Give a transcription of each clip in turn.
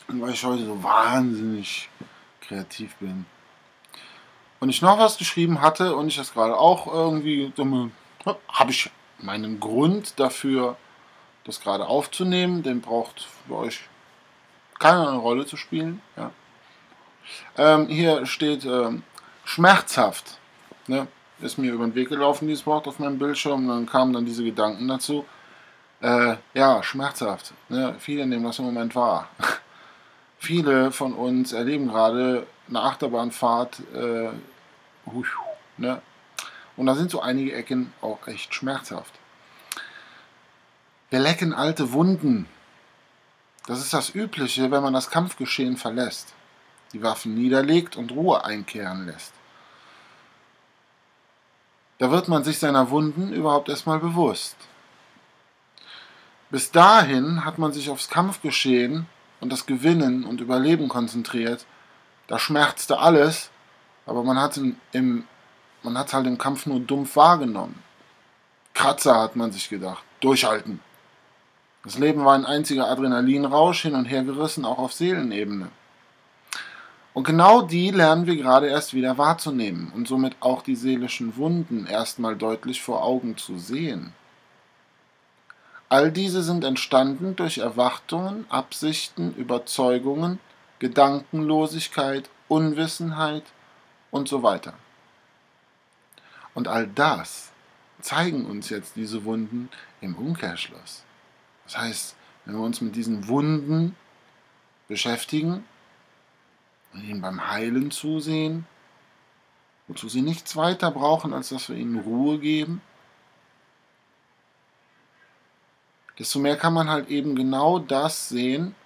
weil ich heute so wahnsinnig kreativ bin. Und ich noch was geschrieben hatte und ich das gerade auch irgendwie, habe ich meinen Grund dafür, das gerade aufzunehmen. Den braucht für euch keine Rolle zu spielen. Ja. Hier steht schmerzhaft. Ne? Ist mir über den Weg gelaufen, dieses Wort auf meinem Bildschirm. Und dann kamen dann diese Gedanken dazu. Ja, schmerzhaft. Ne? Viele nehmen das im Moment wahr. Viele von uns erleben gerade eine Achterbahnfahrt. Ne? Und da sind so einige Ecken auch echt schmerzhaft. Wir lecken alte Wunden. Das ist das Übliche, wenn man das Kampfgeschehen verlässt, die Waffen niederlegt und Ruhe einkehren lässt. Da wird man sich seiner Wunden überhaupt erstmal bewusst. Bis dahin hat man sich aufs Kampfgeschehen und das Gewinnen und Überleben konzentriert. Da schmerzte alles, aber man hat halt im Kampf nur dumpf wahrgenommen. Kratzer, hat man sich gedacht. Durchhalten. Das Leben war ein einziger Adrenalinrausch, hin und her gerissen, auch auf Seelenebene. Und genau die lernen wir gerade erst wieder wahrzunehmen und somit auch die seelischen Wunden erstmal deutlich vor Augen zu sehen. All diese sind entstanden durch Erwartungen, Absichten, Überzeugungen, Gedankenlosigkeit, Unwissenheit und so weiter. Und all das zeigen uns jetzt diese Wunden im Umkehrschluss. Das heißt, wenn wir uns mit diesen Wunden beschäftigen und ihnen beim Heilen zusehen, wozu sie nichts weiter brauchen, als dass wir ihnen Ruhe geben, desto mehr kann man halt eben genau das sehen,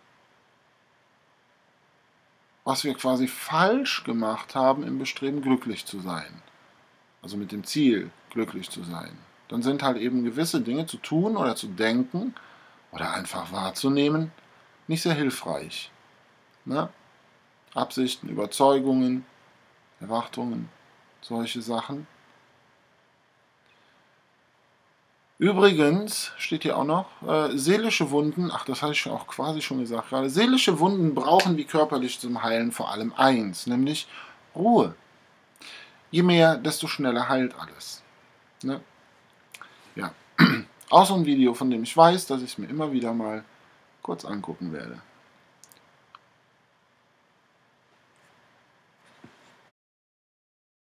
was wir quasi falsch gemacht haben im Bestreben, glücklich zu sein. Also mit dem Ziel, glücklich zu sein. Dann sind halt eben gewisse Dinge zu tun oder zu denken oder einfach wahrzunehmen nicht sehr hilfreich. Ne? Absichten, Überzeugungen, Erwartungen, solche Sachen. Übrigens steht hier auch noch, seelische Wunden, ach, das hatte ich auch quasi schon gesagt gerade, seelische Wunden brauchen wie körperlich zum Heilen vor allem eins, nämlich Ruhe. Je mehr, desto schneller heilt alles. Ne? Ja, auch so ein Video, von dem ich weiß, dass ich es mir immer wieder mal kurz angucken werde.